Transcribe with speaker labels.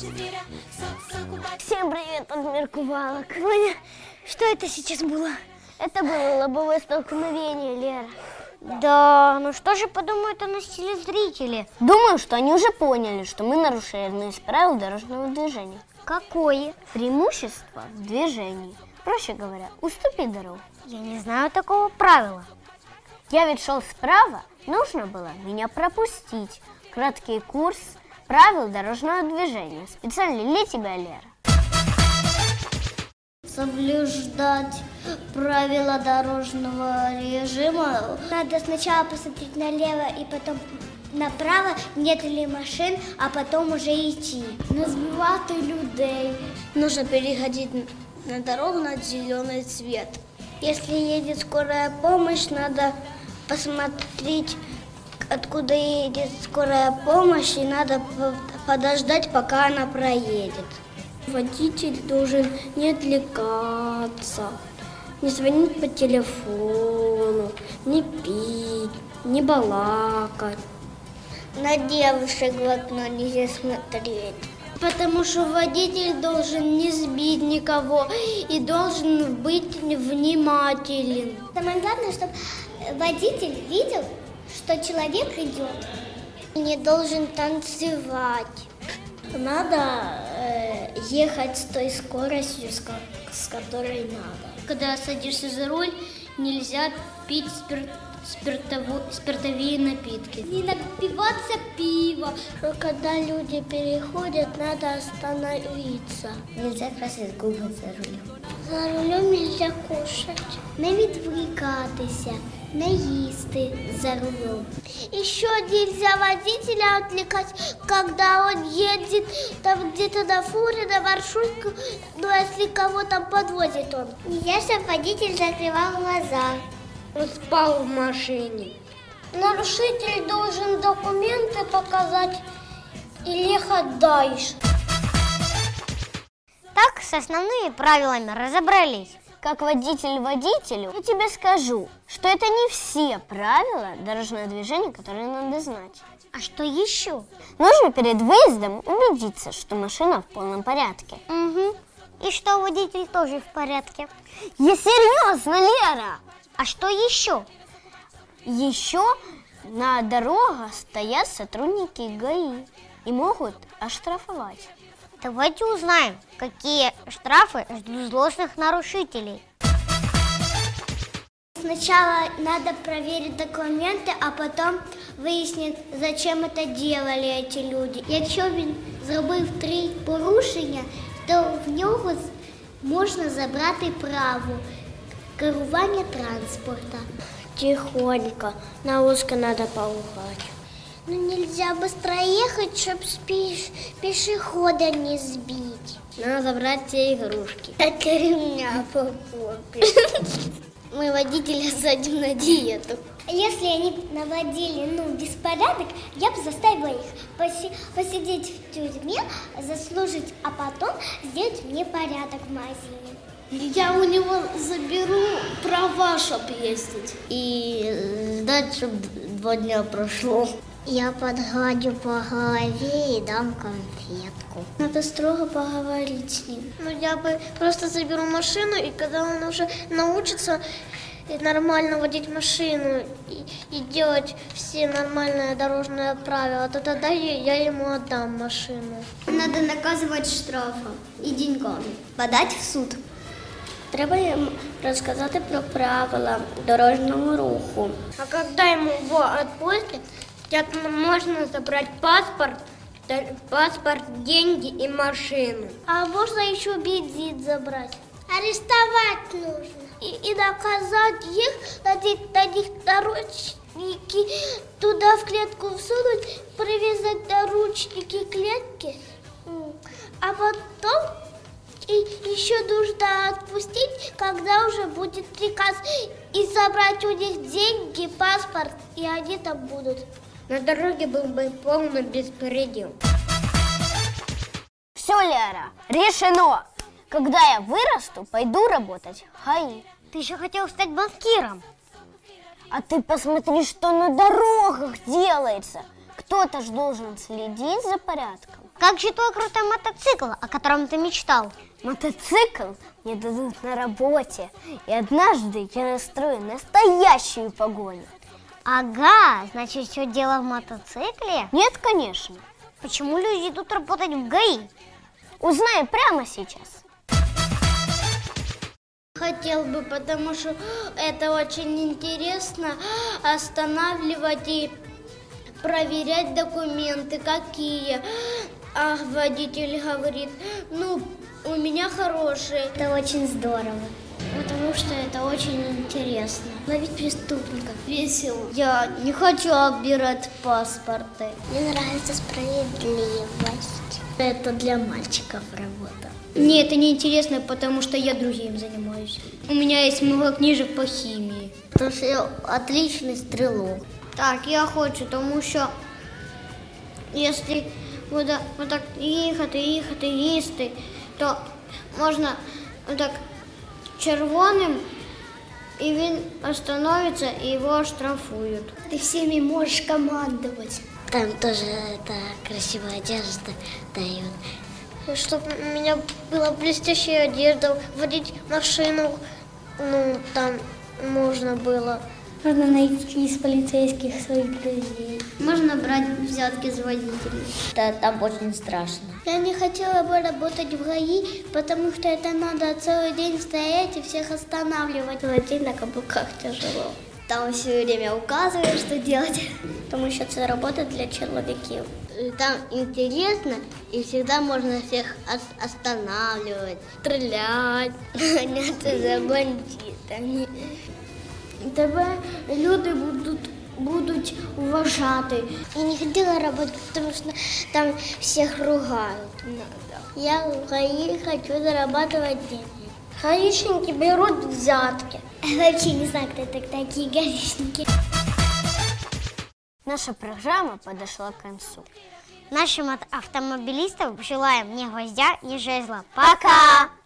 Speaker 1: Всем привет от Меркувалок. Что это сейчас было? Это было лобовое столкновение, Лера. Да, ну что же подумают о нас телезрители? Думаю, что они уже поняли, что мы нарушили одно из правил дорожного движения. Какое? Преимущество в движении. Проще говоря, уступи дорогу. Я не знаю такого правила. Я ведь шел справа, нужно было меня пропустить. Краткий курс правил дорожного движения. Специально для тебя, Лера. Соблюдать правила дорожного режима. Надо сначала посмотреть налево и потом направо, нет ли машин, а потом уже идти. Не збивати людей. Нужно переходить на дорогу на зеленый цвет. Если едет скорая помощь, надо посмотреть, откуда едет скорая помощь, и надо подождать, пока она проедет. Водитель должен не отвлекаться, не звонить по телефону, не пить, не балакать. На девушек в окно нельзя смотреть. Потому что водитель должен не сбить никого и должен быть внимателен. Самое главное, чтобы водитель видел, что человек идет, и не должен танцевать. Надо ехать с той скоростью, с которой надо. Когда садишься за руль, нельзя пить спиртовые напитки. Не напиваться пива. Когда люди переходят, надо остановиться. Нельзя красить губы за рулем. За рулем нельзя кушать. Не відвлікатися, не їсти за рулем. Еще нельзя водителя отвлекать, когда он едет там где-то на фуре, на маршрутку, ну если кого там подвозит он. Нельзя, чтобы водитель закрывал глаза. Он спал в машине. Нарушитель должен документы показать и ехать дальше. Так, с основными правилами разобрались. Как водитель водителю, я тебе скажу, что это не все правила дорожного движения, которые надо знать. А что еще? Нужно перед выездом убедиться, что машина в полном порядке. Угу. И что водитель тоже в порядке. Я серьезно, Лера! А что еще? Еще на дорогах стоят сотрудники ГАИ и могут оштрафовать. Давайте узнаем, какие штрафы ждут злостных нарушителей. Сначала надо проверить документы, а потом выяснить, зачем это делали эти люди. Якщо він зробив 3 порушення, то в нього можна забрати право керування транспорта. Тихонько, на ушко надо поухать. Ну нельзя быстро ехать, чтобы пешехода не сбить. Надо забрать все игрушки. Это ремня по попе. Мы водителя садим на диету. Если они наводили беспорядок, я бы заставила их посидеть в тюрьме, заслужить, а потом сделать мне порядок в магазине. Я у него заберу права, чтобы ездить. И ждать, чтобы 2 дня прошло. Я подгладю по голове и дам конфетку. Надо строго поговорить с ним. Я бы просто заберу машину, и когда он уже научится нормально водить машину и делать все нормальные дорожные правила, то тогда я ему отдам машину. Надо наказывать штрафом и деньгами. Подать в суд. Треба їм розказати про правила дорожнього руху. А когда ему его отпустят, можно забрать паспорт, деньги и машину. А можно еще бензин забрать. Арестовать нужно. И наказать их, надеть на них наручники, туда в клетку всунуть, привязать наручники к клетке, а потом и еще нужно отпустить, когда уже будет приказ, и забрать у них деньги, паспорт, и они там будут. На дороге был бы полный беспредел. Все, Лера, решено. Когда я вырасту, пойду работать в ГАИ. Ты еще хотел стать банкиром. А ты посмотри, что на дорогах делается. Кто-то ж должен следить за порядком. как же твой крутой мотоцикл, о котором ты мечтал?
Speaker 2: Мотоцикл мне дадут на работе, и однажды я настрою настоящую погоню.
Speaker 1: Ага, значит, все дело в мотоцикле?
Speaker 2: Нет, конечно.
Speaker 1: Почему люди идут работать в ГАИ?
Speaker 2: Узнаем прямо сейчас.
Speaker 1: Хотел бы, потому что это очень интересно, останавливать и проверять документы, какие. А водитель говорит, ну, у меня хорошие. Это очень здорово, потому что это очень интересно. Ловить преступников весело. Я не хочу отбирать паспорты. Мне нравится справедливость. Это для мальчиков работа. Мне это не интересно, потому что я другим занимаюсь. У меня есть много книжек по химии. Потому что я отличный стрелок. Так, я хочу, тому що якщо буде отак їсти, то можна отак червоним, і він остановиться, і його штрафують. Ти всіми можеш командувати. Там тоже красивая одежда дают. Чтобы у меня была блестящая одежда, водить машину, ну, там можно было. Можно найти из полицейских своих друзей. Можно брать взятки с водителей.
Speaker 2: Да, там очень страшно.
Speaker 1: Я не хотела бы работать в ГАИ, потому что это надо целый день стоять и всех останавливать. Целый день на каблуках тяжело. Там все время указывают, что делать, потому что это работа для человеков. Там интересно, и всегда можно всех останавливать, стрелять, гоняться за бандитами. Тебе люди будуть уважати. Я не хотела работать, потому что там всех ругают. Я в ГАИ хочу зарабатывать деньги. Гаишники берут взятки. Я вообще не знаю, кто такие гаишники.
Speaker 2: Наша программа подошла к концу.
Speaker 1: Нашим автомобилистам желаем ни гвоздя, ни жезла. Пока!